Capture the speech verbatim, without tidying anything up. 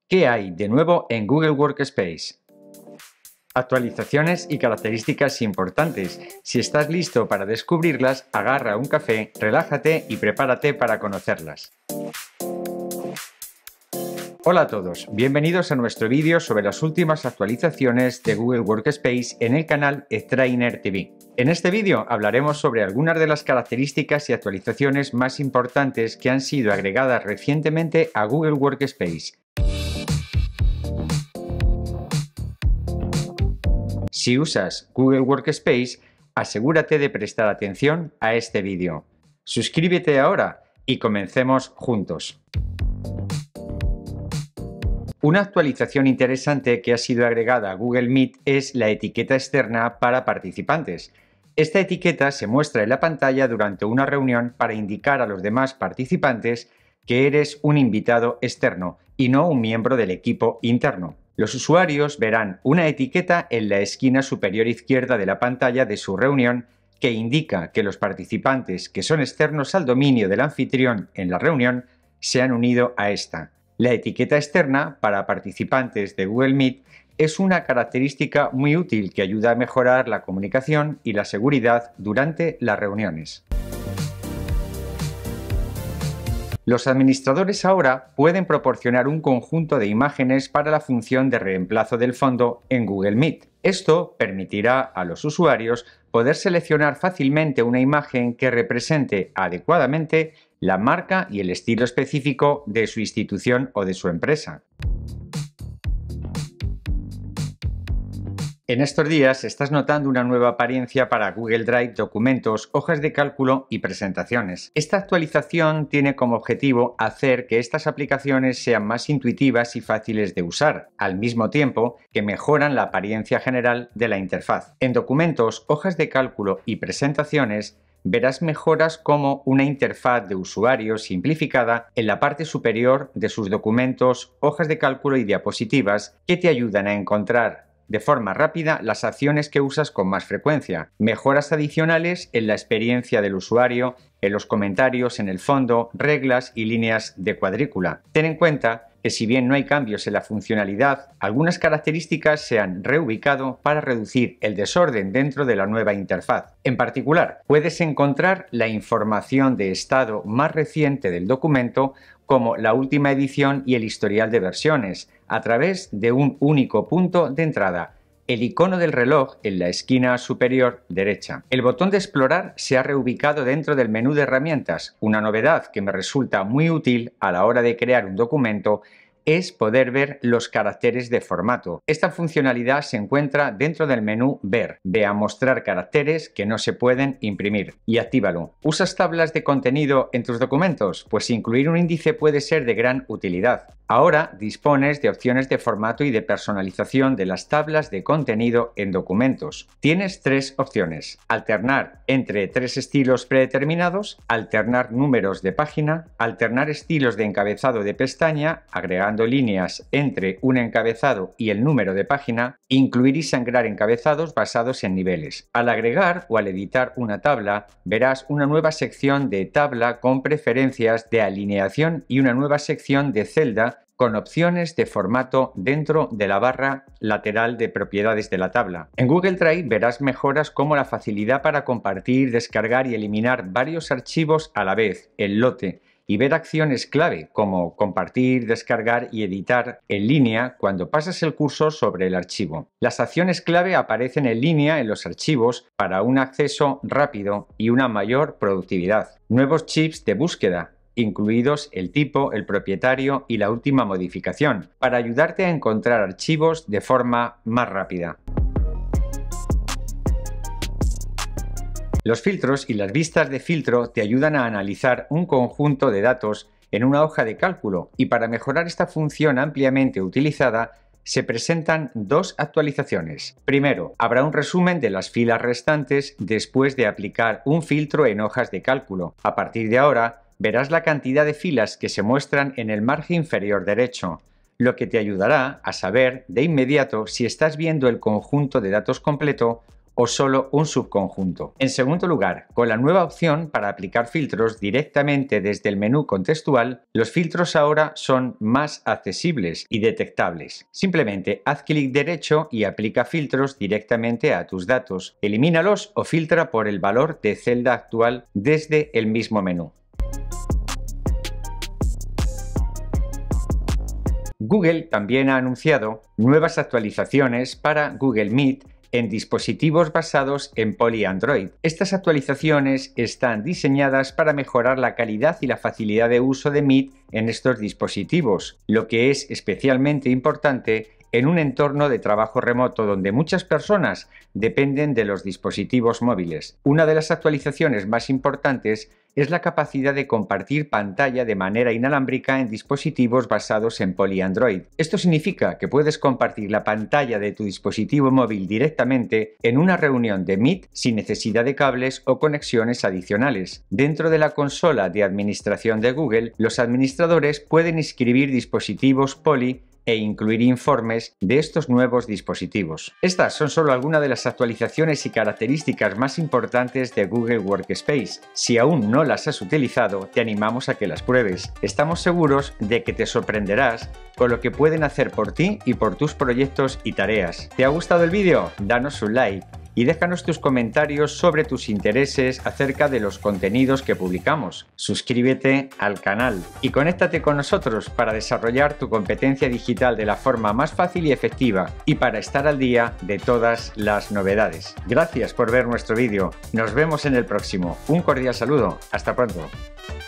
¿Qué hay de nuevo en Google Workspace? Actualizaciones y características importantes. Si estás listo para descubrirlas, agarra un café, relájate y prepárate para conocerlas. Hola a todos, bienvenidos a nuestro vídeo sobre las últimas actualizaciones de Google Workspace en el canal Strainer T V. En este vídeo hablaremos sobre algunas de las características y actualizaciones más importantes que han sido agregadas recientemente a Google Workspace. Si usas Google Workspace, asegúrate de prestar atención a este vídeo. Suscríbete ahora y comencemos juntos. Una actualización interesante que ha sido agregada a Google Meet es la etiqueta externa para participantes. Esta etiqueta se muestra en la pantalla durante una reunión para indicar a los demás participantes que eres un invitado externo y no un miembro del equipo interno. Los usuarios verán una etiqueta en la esquina superior izquierda de la pantalla de su reunión que indica que los participantes que son externos al dominio del anfitrión en la reunión se han unido a esta. La etiqueta externa para participantes de Google Meet es una característica muy útil que ayuda a mejorar la comunicación y la seguridad durante las reuniones. Los administradores ahora pueden proporcionar un conjunto de imágenes para la función de reemplazo del fondo en Google Meet. Esto permitirá a los usuarios poder seleccionar fácilmente una imagen que represente adecuadamente la marca y el estilo específico de su institución o de su empresa. En estos días estás notando una nueva apariencia para Google Drive, documentos, hojas de cálculo y presentaciones. Esta actualización tiene como objetivo hacer que estas aplicaciones sean más intuitivas y fáciles de usar, al mismo tiempo que mejoran la apariencia general de la interfaz. En documentos, hojas de cálculo y presentaciones, verás mejoras como una interfaz de usuario simplificada en la parte superior de sus documentos, hojas de cálculo y diapositivas que te ayudan a encontrar de forma rápida las acciones que usas con más frecuencia. Mejoras adicionales en la experiencia del usuario, en los comentarios, en el fondo, reglas y líneas de cuadrícula. Ten en cuenta que si bien no hay cambios en la funcionalidad, algunas características se han reubicado para reducir el desorden dentro de la nueva interfaz. En particular, puedes encontrar la información de estado más reciente del documento, como la última edición y el historial de versiones, a través de un único punto de entrada, el icono del reloj en la esquina superior derecha. El botón de explorar se ha reubicado dentro del menú de herramientas. Una novedad que me resulta muy útil a la hora de crear un documento es poder ver los caracteres de formato. Esta funcionalidad se encuentra dentro del menú Ver. Ve a mostrar caracteres que no se pueden imprimir y actívalo. ¿Usas tablas de contenido en tus documentos? Pues incluir un índice puede ser de gran utilidad. Ahora dispones de opciones de formato y de personalización de las tablas de contenido en documentos. Tienes tres opciones: alternar entre tres estilos predeterminados, alternar números de página, alternar estilos de encabezado de pestaña, agregando líneas entre un encabezado y el número de página, incluir y sangrar encabezados basados en niveles. Al agregar o al editar una tabla, verás una nueva sección de tabla con preferencias de alineación y una nueva sección de celda con opciones de formato dentro de la barra lateral de propiedades de la tabla. En Google Drive verás mejoras como la facilidad para compartir, descargar y eliminar varios archivos a la vez, el lote, y ver acciones clave como compartir, descargar y editar en línea cuando pasas el cursor sobre el archivo. Las acciones clave aparecen en línea en los archivos para un acceso rápido y una mayor productividad. Nuevos chips de búsqueda, incluidos el tipo, el propietario y la última modificación, para ayudarte a encontrar archivos de forma más rápida. Los filtros y las vistas de filtro te ayudan a analizar un conjunto de datos en una hoja de cálculo, y para mejorar esta función ampliamente utilizada se presentan dos actualizaciones. Primero, habrá un resumen de las filas restantes después de aplicar un filtro en hojas de cálculo. A partir de ahora, verás la cantidad de filas que se muestran en el margen inferior derecho, lo que te ayudará a saber de inmediato si estás viendo el conjunto de datos completo o solo un subconjunto. En segundo lugar, con la nueva opción para aplicar filtros directamente desde el menú contextual, los filtros ahora son más accesibles y detectables. Simplemente haz clic derecho y aplica filtros directamente a tus datos. Elimínalos o filtra por el valor de celda actual desde el mismo menú. Google también ha anunciado nuevas actualizaciones para Google Meet en dispositivos basados en PolyAndroid. Estas actualizaciones están diseñadas para mejorar la calidad y la facilidad de uso de Meet en estos dispositivos, lo que es especialmente importante en un entorno de trabajo remoto donde muchas personas dependen de los dispositivos móviles. Una de las actualizaciones más importantes es la capacidad de compartir pantalla de manera inalámbrica en dispositivos basados en PolyAndroid. Esto significa que puedes compartir la pantalla de tu dispositivo móvil directamente en una reunión de Meet sin necesidad de cables o conexiones adicionales. Dentro de la consola de administración de Google, los administradores pueden inscribir dispositivos Poly e incluir informes de estos nuevos dispositivos. Estas son solo algunas de las actualizaciones y características más importantes de Google Workspace. Si aún no las has utilizado, te animamos a que las pruebes. Estamos seguros de que te sorprenderás con lo que pueden hacer por ti y por tus proyectos y tareas. ¿Te ha gustado el vídeo? Danos un like y déjanos tus comentarios sobre tus intereses acerca de los contenidos que publicamos. Suscríbete al canal y conéctate con nosotros para desarrollar tu competencia digital de la forma más fácil y efectiva y para estar al día de todas las novedades. Gracias por ver nuestro vídeo. Nos vemos en el próximo. Un cordial saludo. Hasta pronto.